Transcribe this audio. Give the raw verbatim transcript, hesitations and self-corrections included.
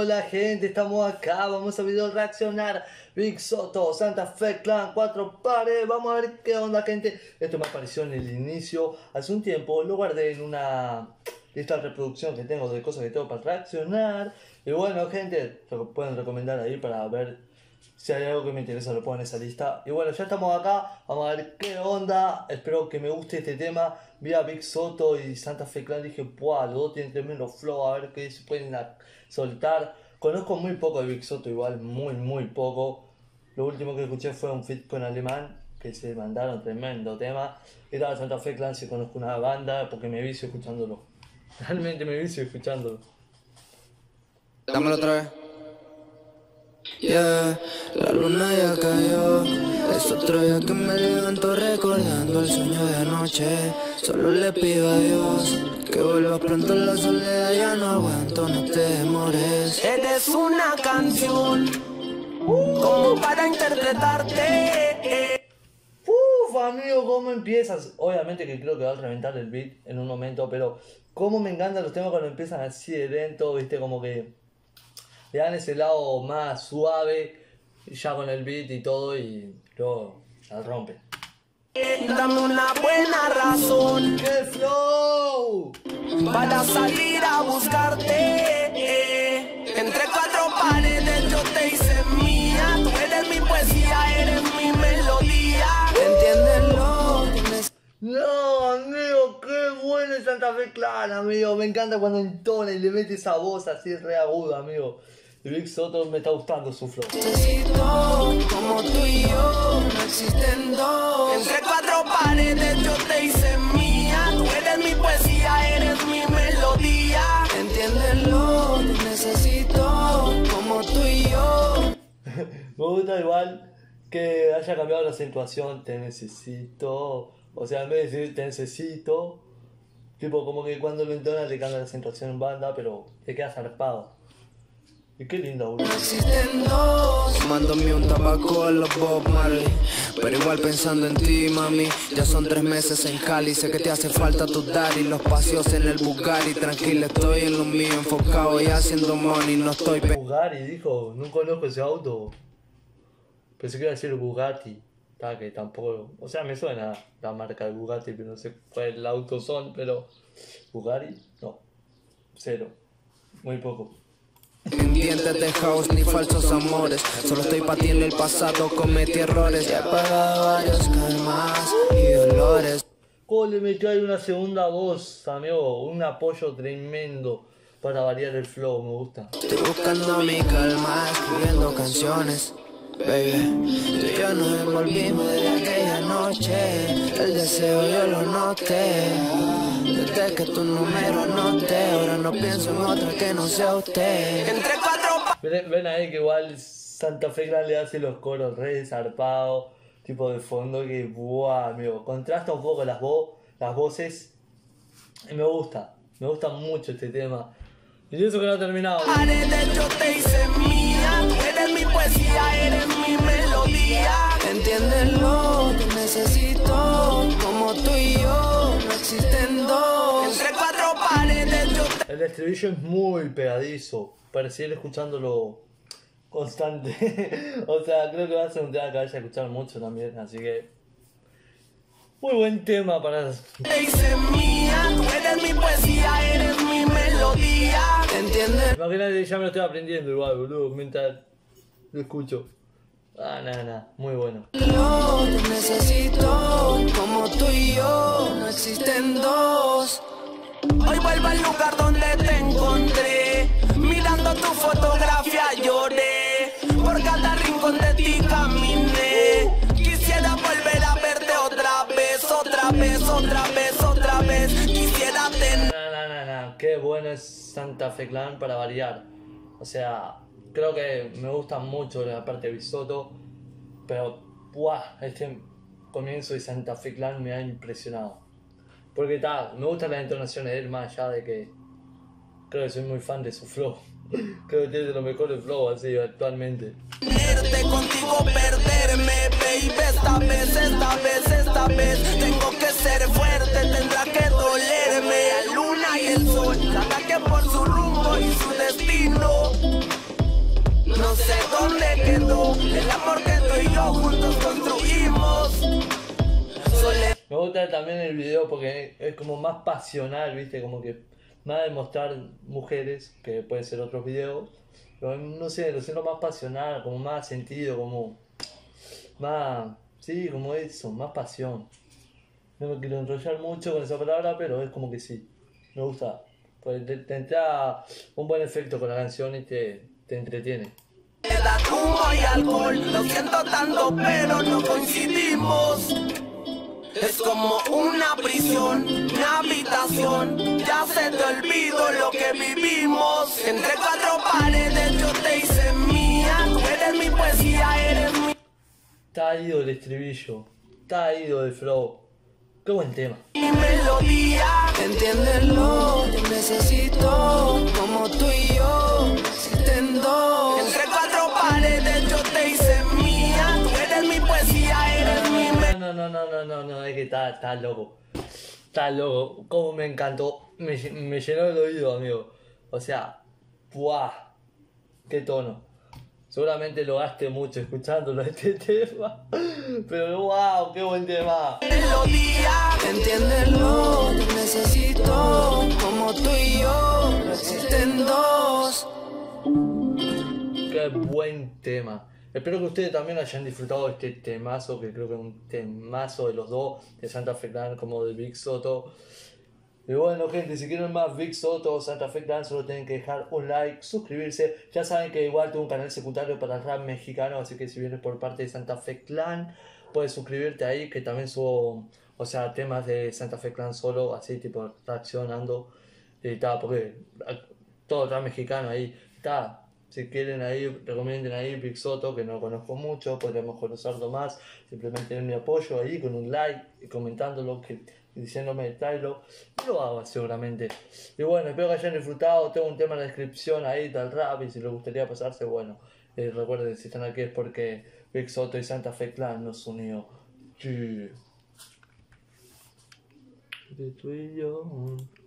Hola gente, estamos acá, vamos a video reaccionar. Big Soto, Santa Fe Clan, cuatro pares. Vamos a ver qué onda, gente. Esto me apareció en el inicio hace un tiempo. Lo guardé en una lista de reproducción que tengo de cosas que tengo para reaccionar. Y bueno, gente, lo pueden recomendar ahí para ver si hay algo que me interesa, lo pongo en esa lista. Y bueno, ya estamos acá, vamos a ver qué onda. Espero que me guste este tema. Vi a Big Soto y Santa Fe Clan, dije, ¡buah! Los dos tienen tremendo flow, a ver qué se pueden soltar. Conozco muy poco de Big Soto, igual, muy, muy poco. Lo último que escuché fue un feat con Alemán, que se mandaron tremendo tema. Y tal, Santa Fe Clan, si conozco una banda, porque me vicio escuchándolo. Realmente me vicio escuchándolo. Dámelo otra vez. Yeah, la luna ya cayó. Es otro día que me levanto recordando el sueño de anoche. Solo le pido a Dios que vuelva pronto, la soledad ya no aguanto, no te demores. Eres una canción como para interpretarte. Uf, amigo, ¿cómo empiezas? Obviamente que creo que va a reventar el beat en un momento, pero cómo me encantan los temas cuando empiezan así de lento, viste, como que le dan ese lado más suave, ya con el beat y todo, y luego la rompe. Dame una buena razón, ¡qué flow! para salir a buscarte. Entre cuatro paredes yo te hice mía. Tú eres mi poesía, eres mi melodía. ¿Entiendes-lo? No, amigo, qué bueno es Santa Fe Clan, amigo. Me encanta cuando entona y le mete esa voz así re aguda, amigo. Y Big Soto me está gustando su flow. Necesito como tú y yo, no existen dos. Entre cuatro paredes yo te hice mía. Tú eres mi poesía, eres mi melodía. Entiéndelo, te necesito como tú y yo. Me gusta igual que haya cambiado la acentuación, te necesito. O sea, en vez de decir te necesito, tipo como que cuando lo entona le cambia la acentuación en banda, pero te queda zarpado. Y qué lindo, boludo. No existen dos. Tomándome un tabaco a los Bob Marley, pero igual pensando en ti, mami. Ya son tres meses en Cali, sé que te hace falta tu daddy. Los paseos en el Bugatti, tranquila, estoy en lo mío, enfocado y haciendo money, no estoy pe... Bugatti, dijo, no conozco ese auto. Pensé que iba a decir Bugatti. Ta, que tampoco, o sea, me suena la marca de Bugatti, pero no sé cuál auto son, pero Bugatti, no, cero, muy poco. Pendientes de house ni falsos amores, solo estoy pa' ti en el pasado, cometí errores. Ya he pagado varios karmas y dolores. Oh, le metió ahí una segunda voz, amigo, un apoyo tremendo para variar el flow, me gusta. Estoy buscando mi calma, escribiendo canciones. Baby, tú y yo nos envolvimos desde aquella noche. El deseo yo lo noté, desde que tu número anoté. Ahora no pienso en otra que no sea usted. Entre cuatro... Ven, ven ahí que igual Santa Fe Clan le hace los coros re zarpados, tipo de fondo que, buah, amigo, contrasta un poco las, vo las voces y me gusta, me gusta mucho este tema. Y eso que no ha terminado. Paredes yo te hice mía, tú eres mi poesía, eres mi melodía. Entiéndelo, te necesito como tú y yo, no existen dos. Entre cuatro paredes yo te... El estribillo es muy pegadizo, para seguir escuchándolo constante. O sea, creo que va a ser un tema que vaya a escuchar mucho también, así que muy buen tema para... Te hice mía, tú eres mi poesía, eres mi melodía. ¿Entiendes? Imagínate, ya me lo estoy aprendiendo igual, boludo, mientras lo escucho. Ah, nada, nada, muy bueno. No, te necesito como tú y yo, no existen dos. Hoy vuelvo al lugar donde te encontré, mirando tu fotografía lloré, por cada rincón de ti caminé. Quisiera volver a verte otra vez, otra vez, otra vez, otra vez. Quisiera tener... No, no, no, no, qué bueno es Santa Fe Clan para variar. O sea, creo que me gusta mucho la parte de Big Soto, pero ¡buah! Este comienzo de Santa Fe Clan me ha impresionado. Porque tal, me gustan las entonaciones de él más allá de que creo que soy muy fan de su flow. Creo que tiene de los mejores flow así actualmente. Tenerte contigo, perderme, baby. Esta vez, esta vez, esta vez tengo que ser fuerte, tendrá que dolerme. La luna y el sol, cada que por su rumbo y su destino. no sé dónde quedó el amor que tú y yo juntos construimos. Sole- Me gusta también el video porque es como más pasional, ¿viste? Como que más de mostrar mujeres, que pueden ser otros videos. Pero no sé, lo siento más pasional, como más sentido, como más, sí, como eso, más pasión. No me quiero enrollar mucho con esa palabra, pero es como que sí, me gusta. Pues te, te entra un buen efecto con la canción y te, te entretiene. Me da humo y alcohol, lo siento tanto pero no coincidimos. Es como una prisión, una habitación, ya se te olvidó lo que vivimos. Entre cuatro paredes yo te hice mía, tú eres mi poesía, eres mi Está ido el estribillo, está ido el flow. Qué buen tema. melodía. Entiéndelo, te necesito, como tú y yo, existen dos. Entre cuatro paredes yo te hice mía, tú eres mi poesía, eres mi melodía. No, no, no, no, no, no, es que está, está loco. Está loco. Como me encantó. Me, lle- me llenó el oído, amigo. O sea, ¡buah! ¡Qué tono! Seguramente lo gaste mucho escuchándolo este tema. Pero ¡wow! ¡Qué buen tema! Melodía, entiéndelo, te necesito, como tú y yo, no existen dos. ¡Qué buen tema! Espero que ustedes también hayan disfrutado de este temazo, que creo que es un temazo de los dos, de Santa Fe Clan como de Big Soto. Y bueno, gente, si quieren más Big Soto o Santa Fe Clan, solo tienen que dejar un like, suscribirse. Ya saben que igual tengo un canal secundario para el rap mexicano, así que si vienes por parte de Santa Fe Clan, puedes suscribirte ahí, que también subo, o sea, temas de Santa Fe Clan solo, así tipo reaccionando. Y tal, porque todo rap mexicano ahí está. Si quieren ahí, recomienden ahí Big Soto, que no conozco mucho, podríamos conocerlo más. Simplemente tener mi apoyo ahí con un like y comentándolo, que, diciéndome el trailer. Y lo hago seguramente. Y bueno, espero que hayan disfrutado. Tengo un tema en la descripción ahí del rap y si les gustaría pasarse, bueno. Eh, recuerden, si están aquí es porque Big Soto y Santa Fe Clan nos unió. Sí. De tú y yo.